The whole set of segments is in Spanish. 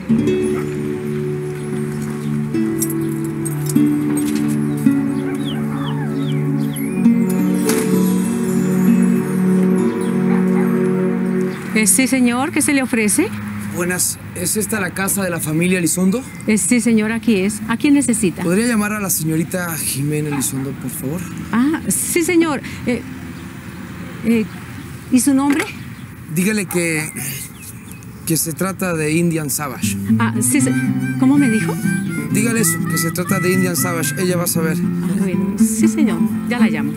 Sí, señor, ¿qué se le ofrece? Buenas, ¿es esta la casa de la familia Elizondo? Sí, señor, aquí es. ¿A quién necesita? ¿Podría llamar a la señorita Jimena Elizondo, por favor? Ah, sí, señor. ¿Y su nombre? Dígale que se trata de Indian Savage. Ah, sí, ¿cómo me dijo? Dígale eso, que se trata de Indian Savage. Ella va a saber. Bueno, sí, señor. Ya la llamo.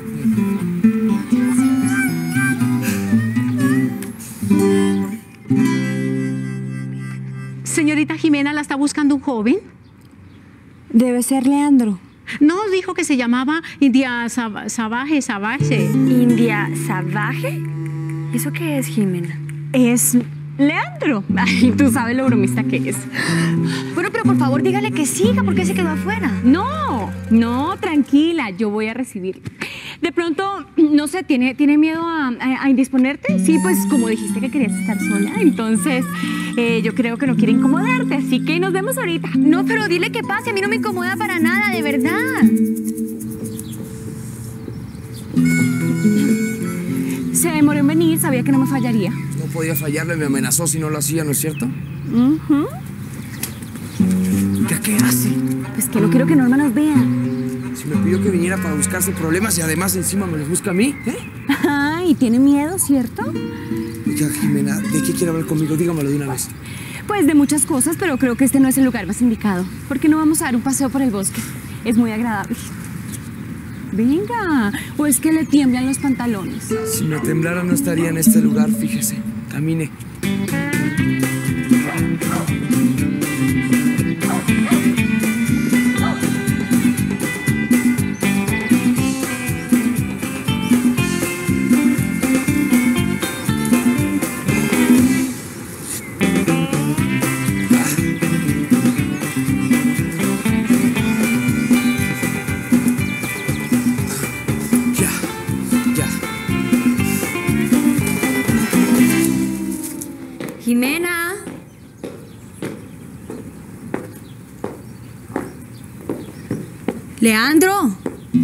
Señorita Jimena, ¿la está buscando un joven? Debe ser Leandro. No, dijo que se llamaba India Savage. ¿India Savage? ¿Eso qué es, Jimena? Es Leandro. Ay, tú sabes lo bromista que es. Bueno, pero por favor dígale que siga, ¿por qué se quedó afuera? No, tranquila, yo voy a recibir. De pronto, no sé, ¿tiene miedo a indisponerte? Sí, pues como dijiste que querías estar sola, entonces yo creo que no quiere incomodarte, así que nos vemos ahorita. No, pero dile que pase, a mí no me incomoda para nada, de verdad. Se demoró en venir, sabía que no me fallaría. No podía fallarle, me amenazó si no lo hacía, ¿no es cierto? ¿Qué hace? Pues que no quiero que Norma nos vea. Si me pidió que viniera para buscarse problemas y además encima me los busca a mí, ¿eh? Ay, tiene miedo, ¿cierto? Oiga, Jimena, ¿de qué quiere hablar conmigo? Dígamelo de una vez. Pues de muchas cosas, pero creo que este no es el lugar más indicado. ¿Por qué no vamos a dar un paseo por el bosque? Es muy agradable. Venga, o es que le tiemblan los pantalones. Si me temblara no estaría en este lugar, fíjese. Camine. Jimena. Leandro.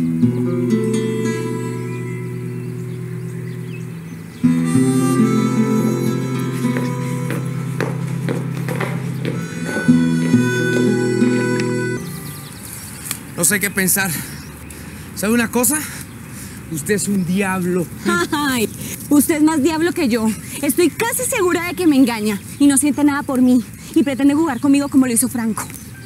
No sé qué pensar. ¿Sabe una cosa? Usted es un diablo. Ay, usted es más diablo que yo. Estoy casi segura de que me engaña y no siente nada por mí y pretende jugar conmigo como lo hizo Franco.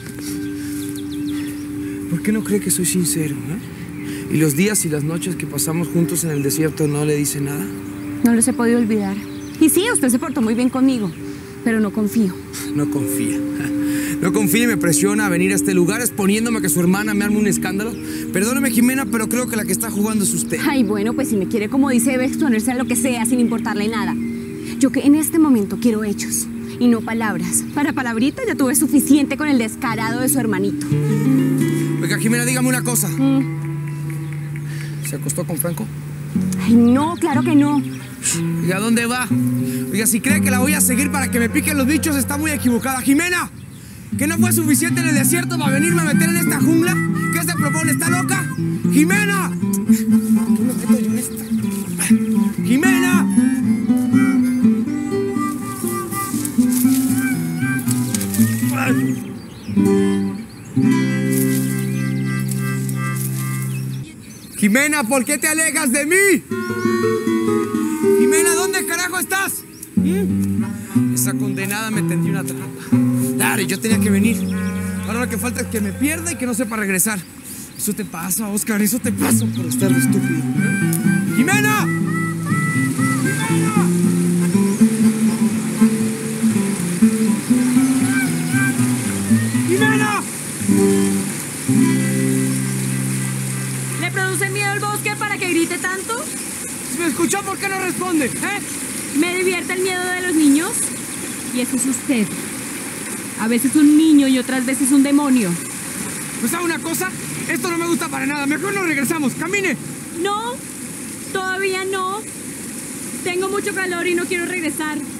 ¿Por qué no cree que soy sincero, eh? ¿Y los días y las noches que pasamos juntos en el desierto no le dice nada? No los he podido olvidar. Y sí, usted se portó muy bien conmigo, pero no confío. No confía. No confía y me presiona a venir a este lugar exponiéndome a que su hermana me arme un escándalo. Perdóneme, Jimena, pero creo que la que está jugando es usted. Ay, bueno, pues si me quiere como dice, debe exponerse a lo que sea sin importarle nada. Yo que en este momento quiero hechos y no palabras. Para palabritas ya tuve suficiente con el descarado de su hermanito. Oiga, Jimena, dígame una cosa. ¿Se acostó con Franco? Ay, no, claro que no. Oiga, ¿a dónde va? Oiga, si cree que la voy a seguir para que me piquen los bichos, está muy equivocada. ¡Jimena! ¿Que no fue suficiente en el desierto para venirme a meter en esta jungla? ¿Qué se propone? ¿Está loca? ¡Jimena! ¿Qué me meto yo en esta? ¡Jimena! Jimena, ¿por qué te alejas de mí? Jimena, ¿dónde carajo estás? Esa condenada me tendió una trampa. Claro, yo tenía que venir. Ahora lo que falta es que me pierda y que no sepa regresar. Eso te pasa, Oscar, eso te pasa por estar de estúpido. ¡Jimena! ¡Jimena! ¿Le produce miedo el bosque para que grite tanto? Si me escuchó, ¿por qué no responde? ¿Me divierte el miedo de los niños? Y eso es usted. A veces un niño y otras veces un demonio. ¿Pues sabe una cosa? Esto no me gusta para nada. Mejor nos regresamos. ¡Camine! No, todavía no. Tengo mucho calor y no quiero regresar.